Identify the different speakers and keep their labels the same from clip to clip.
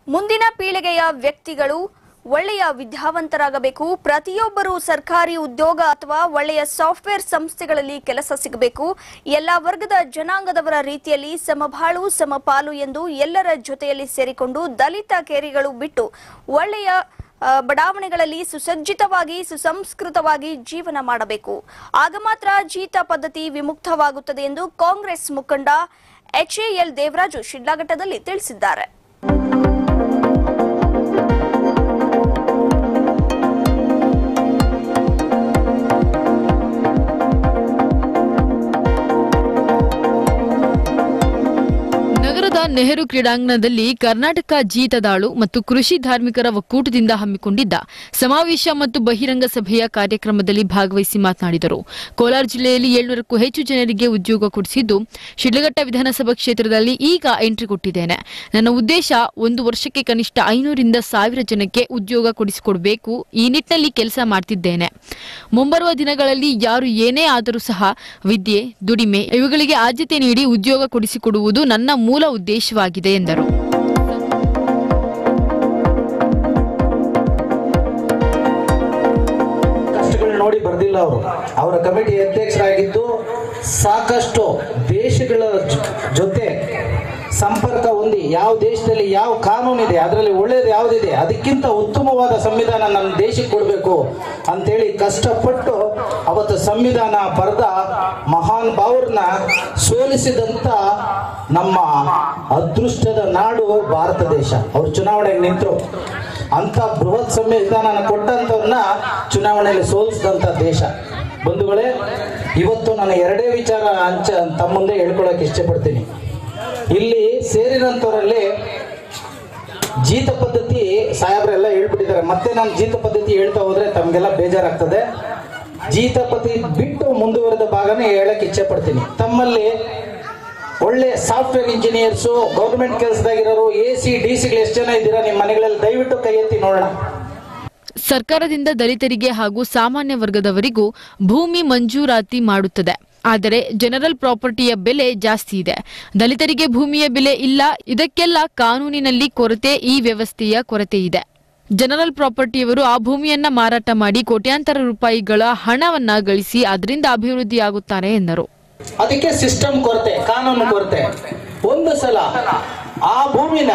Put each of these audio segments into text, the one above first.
Speaker 1: ಮುಂದಿನ ಪೀಳಿಗೆಯ ವ್ಯಕ್ತಿಗಳು ಒಳ್ಳೆಯ ವಿದ್ಯಾವಂತರಾಗಬೇಕು. ಪ್ರತಿಯೊಬ್ಬರು ಸರ್ಕಾರಿ ಉದ್ಯೋಗ ಅಥವಾ ಒಳ್ಳೆಯ ಸಾಫ್ಟ್ವೇರ್ ಸಂಸ್ಥೆಗಳಲ್ಲಿ ಕೆಲಸ ಸಿಗಬೇಕು. ಎಲ್ಲ ವರ್ಗದ ಜನಾಂಗದವರ ರೀತಿಯಲ್ಲಿ ಸಮಬಾಳು ಸಮಪಾಲು ಎಂದು ಎಲ್ಲರ ಜೊತೆಯಲ್ಲಿ ಸೇರಿಕೊಂಡು ದಲಿತ ಕೇರಿಗಳು ಬಿಟ್ಟು ಒಳ್ಳೆಯ ಬಡಾವಣೆಗಳಲ್ಲಿ ಸುಸಜ್ಜಿತವಾಗಿ ಸುಸಂಸ್ಕೃತವಾಗಿ ಜೀವನ ಮಾಡಬೇಕು. ಆಗ ಮಾತ್ರ ಜೀತ ಪದ್ಧತಿ ವಿಮುಕ್ತವಾಗುತ್ತದೆ ಎಂದು ಕಾಂಗ್ರೆಸ್ ಮುಖಂಡ HAL ದೇವರಾಜು ಶಿಡ್ಲಘಟ್ಟದಲ್ಲಿ ತಿಳಿಸಿದ್ದಾರೆ.
Speaker 2: ನೆಹರು ಕ್ರೀಡಾಂಗಣದಲ್ಲಿ ಕರ್ನಾಟಕ ಜೀತದಾಳು ಮತ್ತು ಕೃಷಿ ಧಾರ್ಮಿಕರ ಒಕ್ಕೂಟದಿಂದ ಹಮ್ಮಿಕೊಂಡಿದ್ದ ಸಮಾವೇಶ ಮತ್ತು ಬಹಿರಂಗ ಸಭೆಯ ಕಾರ್ಯಕ್ರಮದಲ್ಲಿ ಭಾಗವಹಿಸಿ ಮಾತನಾಡಿದರು. ಕೋಲಾರ ಜಿಲ್ಲೆಯಲ್ಲಿ 700ಕ್ಕೂ ಹೆಚ್ಚು ಜನರಿಗೆ ಉದ್ಯೋಗ ಕೊಡಿಸಿದ್ದು, ಶಿಡ್ಲಘಟ್ಟ ವಿಧಾನಸಭಾ ಕ್ಷೇತ್ರದಲ್ಲಿ ಈಗ ಎಂಟ್ರಿ ಕೊಟ್ಟಿದ್ದೇನೆ. ನನ್ನ ಉದ್ದೇಶ 1 ವರ್ಷಕ್ಕೆ ಕನಿಷ್ಠ 500ರಿಂದ 1000 ಜನಕ್ಕೆ ಉದ್ಯೋಗ ಕೊಡಿಸಿಕೊಡಬೇಕು. ಈ ನಿಟ್ಟಿನಲ್ಲಿ ಕೆಲಸ ಮಾಡ್ತಿದ್ದೇನೆ. ಮುಂಬರುವ ದಿನಗಳಲ್ಲಿ ಯಾರು ಏನೇ ಆದರೂ ಸಹ ವಿದ್ಯೆ, ದುಡಿಮೆ ಇವುಗಳಿಗೆ ಆದ್ಯತೆ ನೀಡಿ ಉದ್ಯೋಗ ಕೊಡಿಸಿಕೊಡುವುದು ನನ್ನ ಮೂಲ ಉದ್ದೇಶವಾಗಿದೆ ಎಂದರು.
Speaker 3: ಕಷ್ಟಗಳು ನೋಡಿ ಬರ್ದಿಲ್ಲ. ಅವರ ಕಮಿಟಿ ಅಧ್ಯಕ್ಷರಾಗಿದ್ದು ಸಾಕಷ್ಟು ದೇಶಗಳ ಜೊತೆ ಸಂಪರ್ಕ ಹೊಂದಿ ಯಾವ ದೇಶದಲ್ಲಿ ಯಾವ ಕಾನೂನಿದೆ, ಅದರಲ್ಲಿ ಒಳ್ಳೇದು ಯಾವುದಿದೆ, ಅದಕ್ಕಿಂತ ಉತ್ತಮವಾದ ಸಂವಿಧಾನ ನನ್ನ ದೇಶಕ್ಕೆ ಕೊಡಬೇಕು ಅಂತೇಳಿ ಕಷ್ಟಪಟ್ಟು ಅವತ್ತು ಸಂವಿಧಾನ ಬರೆದ ಮಹಾನ್ ಭಾವರನ್ನ ಸೋಲಿಸಿದಂಥ ನಮ್ಮ ಅದೃಷ್ಟದ ನಾಡು ಭಾರತ ದೇಶ. ಅವರು ಚುನಾವಣೆಗೆ ನಿಂತರು. ಅಂತ ಬೃಹತ್ ಸಂವಿಧಾನ ಕೊಟ್ಟಂಥವ್ರನ್ನ ಚುನಾವಣೆಯಲ್ಲಿ ಸೋಲಿಸಿದಂಥ ದೇಶ. ಬಂಧುಗಳೇ, ಇವತ್ತು ನಾನು 2 ವಿಚಾರ ತಮ್ಮ ಮುಂದೆ ಹೇಳ್ಕೊಳ್ಳೋಕೆ ಇಷ್ಟಪಡ್ತೀನಿ. ಇಲ್ಲಿ ಸೇರಿದಂಥವರಲ್ಲಿ ಜೀತ ಪದ್ಧತಿ ಸಾಹೇಬ್ರೆಲ್ಲ ಹೇಳ್ಬಿಟ್ಟಿದ್ದಾರೆ. ಮತ್ತೆ ನಾನು ಜೀತ ಪದ್ಧತಿ ಹೇಳ್ತಾ ಹೋದ್ರೆ ತಮಗೆಲ್ಲ ಬೇಜಾರಾಗ್ತದೆ. ಜೀತ ಪದ್ಧತಿ ಬಿಟ್ಟು ಮುಂದುವರೆದ ಭಾಗನೇ ಹೇಳಕ್ಕೆ ಇಚ್ಛೆ ಪಡ್ತೀನಿ. ತಮ್ಮಲ್ಲಿ ಒಳ್ಳೆ ಸಾಫ್ಟ್ವೇರ್ ಇಂಜಿನಿಯರ್ಸು, ಗೌರ್ಮೆಂಟ್ ಕೆಲಸದಾಗಿರೋರು, AC, DC ಎಷ್ಟು ಜನ ಇದ್ದೀರಾ ನಿಮ್ಮ ಮನೆಗಳಲ್ಲಿ? ದಯವಿಟ್ಟು ಕೈ ಎತ್ತಿ ನೋಡೋಣ.
Speaker 2: ಸರ್ಕಾರದಿಂದ ದಲಿತರಿಗೆ ಹಾಗೂ ಸಾಮಾನ್ಯ ವರ್ಗದವರಿಗೂ ಭೂಮಿ ಮಂಜೂರಾತಿ ಮಾಡುತ್ತದೆ. ಆದರೆ ಜನರಲ್ ಪ್ರಾಪರ್ಟಿಯ ಬೆಲೆ ಜಾಸ್ತಿ ಇದೆ. ದಲಿತರಿಗೆ ಭೂಮಿಯ ಬೆಲೆ ಇಲ್ಲ. ಇದಕ್ಕೆಲ್ಲ ಕಾನೂನಿನಲ್ಲಿ ಕೊರತೆ, ಈ ವ್ಯವಸ್ಥೆಯ ಕೊರತೆ ಇದೆ. ಜನರಲ್ ಪ್ರಾಪರ್ಟಿಯವರು ಆ ಭೂಮಿಯನ್ನ ಮಾರಾಟ ಮಾಡಿ ಕೋಟ್ಯಾಂತರ ರೂಪಾಯಿಗಳ ಹಣವನ್ನ ಗಳಿಸಿ ಅದರಿಂದ ಅಭಿವೃದ್ಧಿಯಾಗುತ್ತಾರೆ ಎಂದರು.
Speaker 3: ಅದಕ್ಕೆ ಸಿಸ್ಟಮ್ ಕೊರತೆ, ಕಾನೂನು ಕೊರತೆ. ಒಂದು ಸಲ ಆ ಭೂಮಿನ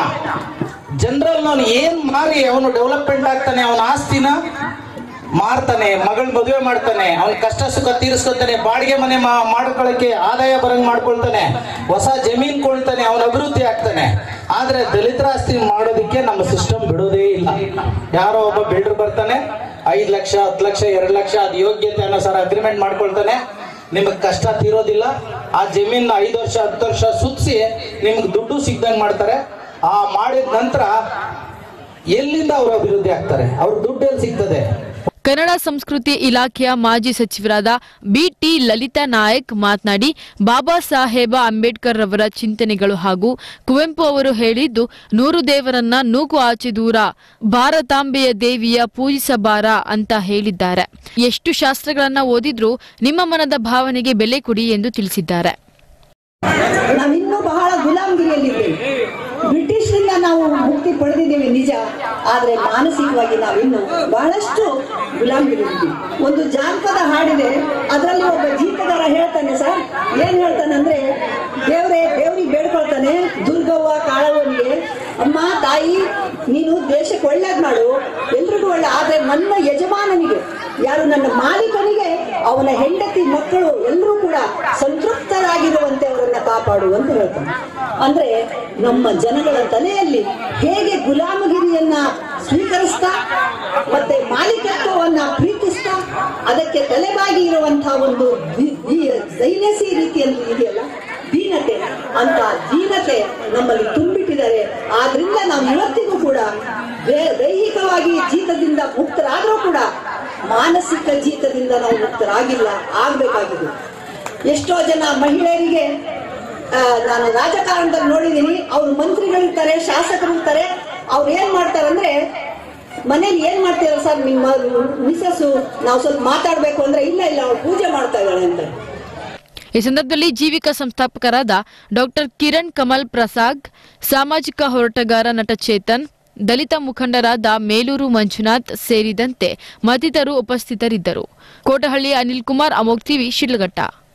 Speaker 3: ಜನರಲ್ ನಾನು ಏನ್ ಮಾರಿ ಅವನು ಡೆವಲಪ್ಮೆಂಟ್ ಆಗ್ತಾನೆ, ಅವನ ಆಸ್ತಿನ ಮಾರ್ತಾನೆ, ಮಗಳ ಮದುವೆ ಮಾಡ್ತಾನೆ, ಅವನ ಕಷ್ಟ ಸುಖ ತೀರಿಸ್ಕೊತಾನೆ, ಬಾಡಿಗೆ ಮನೆ ಮಾಡ್ಕೊಳ್ಳಕ್ಕೆ ಆದಾಯ ಬರಂಗ್ ಮಾಡ್ಕೊಳ್ತಾನೆ, ಹೊಸ ಜಮೀನ್ ಕೊಳ್ತಾನೆ, ಅವನ ಅಭಿವೃದ್ಧಿ ಆಗ್ತಾನೆ. ಆದ್ರೆ ದಲಿತರ ಆಸ್ತಿ ಮಾಡೋದಕ್ಕೆ ನಮ್ಮ ಸಿಸ್ಟಮ್ ಬಿಡೋದೇ ಇಲ್ಲ. ಯಾರೋ ಒಬ್ಬ ಬಿಲ್ಡರ್ ಬರ್ತಾನೆ, 5 ಲಕ್ಷ 10 ಲಕ್ಷ 2 ಲಕ್ಷ ಅದು ಯೋಗ್ಯತೆ ಅನ್ನೋ ಅಗ್ರಿಮೆಂಟ್ ಮಾಡ್ಕೊಳ್ತಾನೆ. ನಿಮಗೆ ಕಷ್ಟ ತೀರೋದಿಲ್ಲ. ಆ ಜಮೀನ್ 5 ವರ್ಷ 10 ವರ್ಷ ಸುತ್ತಿಸಿ ನಿಮ್ಗೆ ದುಡ್ಡು ಸಿಗ್ದಂಗೆ ಮಾಡ್ತಾರೆ. ಆ ಮಾಡಿದ ನಂತರ ಎಲ್ಲಿಂದ ಅವರು ಅಭಿವೃದ್ಧಿ ಆಗ್ತಾರೆ? ಅವ್ರ ದುಡ್ಡು ಎಲ್ಲಿ ಸಿಗ್ತದೆ?
Speaker 2: ಕನ್ನಡ ಸಂಸ್ಕೃತಿ ಇಲಾಖೆಯ ಮಾಜಿ ಸಚಿವರಾದ BT ಲಲಿತಾ ನಾಯಕ್ ಮಾತನಾಡಿ, ಬಾಬಾ ಸಾಹೇಬ ಅಂಬೇಡ್ಕರ್ ರವರ ಚಿಂತನೆಗಳು ಹಾಗೂ ಕುವೆಂಪು ಅವರು ಹೇಳಿದ್ದು, 100 ದೇವರನ್ನ ನೂಕು ಆಚೆ ದೂರ, ಭಾರತಾಂಬೆಯ ದೇವಿಯ ಪೂಜಿಸಬಾರ ಅಂತ ಹೇಳಿದ್ದಾರೆ. ಎಷ್ಟು ಶಾಸ್ತ್ರಗಳನ್ನ ಓದಿದ್ರೂ ನಿಮ್ಮ ಮನದ ಭಾವನೆಗೆ ಬೆಲೆ ಕೊಡಿ ಎಂದು ತಿಳಿಸಿದ್ದಾರೆ.
Speaker 4: ನಾವಿನ್ನೂ ಬಹಳ ಗುಲಾಮಗಿರಿಯಲ್ಲಿದ್ದೇವೆ. ಬ್ರಿಟಿಷ್ರಿಂದ ನಾವು ಮುಕ್ತಿ ಪಡೆದಿದ್ದೇವೆ ನಿಜ, ಆದ್ರೆ ಮಾನಸಿಕವಾಗಿ ನಾವಿನ್ನು ಬಹಳಷ್ಟು ಗುಲಾಮಗಿರಿದ್ದೀವಿ. ಒಂದು ಜಾನಪದ ಹಾಡಿದೆ, ಅದರಲ್ಲಿ ಒಬ್ಬ ಜೀತಗಾರ ಹೇಳ್ತಾನೆ ಸರ್, ಏನ್ ಹೇಳ್ತಾನಂದ್ರೆ, ದೇವ್ರಿಗೆ ಬೇಡ್ಕೊಳ್ತಾನೆ ದುರ್ಗವ್ವ ಕಾಳವ್ವನಿಗೆ, ಅಮ್ಮ ತಾಯಿ ನೀನು ದೇಶಕ್ಕೆ ಒಳ್ಳೇದ್ ಮಾಡು, ಎಲ್ರಿಗೂ ಒಳ್ಳೆ, ಆದ್ರೆ ನನ್ನ ಯಜಮಾನನಿಗೆ, ಯಾರು ನನ್ನ ಮಾಲೀಕನಿಗೆ, ಅವನ ಹೆಂಡತಿ ಮಕ್ಕಳು ಎಲ್ಲರೂ ಕೂಡ ಸಂತೃಪ್ತರಾಗಿರುವಂತೆ ಅವರನ್ನ ಕಾಪಾಡು ಅಂತ ಹೇಳ್ತಾನೆ. ಅಂದ್ರೆ ನಮ್ಮ ಜನಗಳ ತಲೆಯಲ್ಲಿ ಹೇಗೆ ಗುಲಾಮಗಿರಿಯನ್ನ ಸ್ವೀಕರಿಸ್ತಾ ಮತ್ತೆ ಮಾಲೀಕತ್ವವನ್ನ ಪ್ರೀತಿಸ್ತಾ ಅದಕ್ಕೆ ತಲೆಬಾಗಿ ಇರುವಂತಹ ಒಂದು ದೈನ್ಯಸಿ ರೀತಿಯಲ್ಲಿ ಇದೆಯಲ್ಲ ದೀನತೆ, ಅಂತ ದೀನತೆ ನಮ್ಮಲ್ಲಿ ತುಂಬಿಟ್ಟಿದ್ದಾರೆ. ಆದ್ರಿಂದ ನಾವು ಇವತ್ತಿಗೂ ಕೂಡ ದೈಹಿಕವಾಗಿ ಜೀತದಿಂದ ಮುಕ್ತರಾದ್ರೂ ಕೂಡ ಮಾನಸಿಕ ಜೀತದಿಂದ ನಾವು ಮುಕ್ತರಾಗಿಲ್ಲ, ಆಗ್ಬೇಕಾಗಿದೆ. ಎಷ್ಟೋ ಜನ ಮಹಿಳೆಯರಿಗೆ ನಾನು ರಾಜಕಾರಣದಲ್ಲಿ ನೋಡಿದ್ದೀನಿ, ಅವ್ರು ಮಂತ್ರಿಗಳಿರ್ತಾರೆ, ಶಾಸಕರಿರ್ತಾರೆ, ಅವ್ರು ಏನ್ ಮಾಡ್ತಾರಂದ್ರೆ, ಮನೇಲಿ ಏನ್ ಮಾಡ್ತೀರ ಸರ್ ನಿಮ್ಮ ಮಿಸಸ್ಸು, ನಾವು ಸ್ವಲ್ಪ ಮಾತಾಡ್ಬೇಕು ಅಂದ್ರೆ, ಇಲ್ಲ ಅವ್ರು ಪೂಜೆ ಮಾಡ್ತಾ ಇದ್ದಾಳೆ ಅಂತ.
Speaker 2: ಈ ಸಂದರ್ಭದಲ್ಲಿ ಜೀವಿಕಾ ಸಂಸ್ಥಾಪಕರಾದ ಡಾಕ್ಟರ್ ಕಿರಣ್ ಕಮಲ್ ಪ್ರಸಾದ್, ಸಾಮಾಜಿಕ ಹೋರಾಟಗಾರ ನಟ ಚೇತನ್, ದಲಿತ ಮುಖಂಡರಾದ ಮೇಲೂರು ಮಂಜುನಾಥ್ ಸೇರಿದಂತೆ ಮತ್ತಿತರರು ಉಪಸ್ಥಿತರಿದ್ದರು. ಕೋಟಹಳ್ಳಿ ಅನಿಲ್ ಕುಮಾರ್, ಅಮೋಘ್ ಟಿವಿ, ಶಿಡ್ಲಘಟ್ಟ.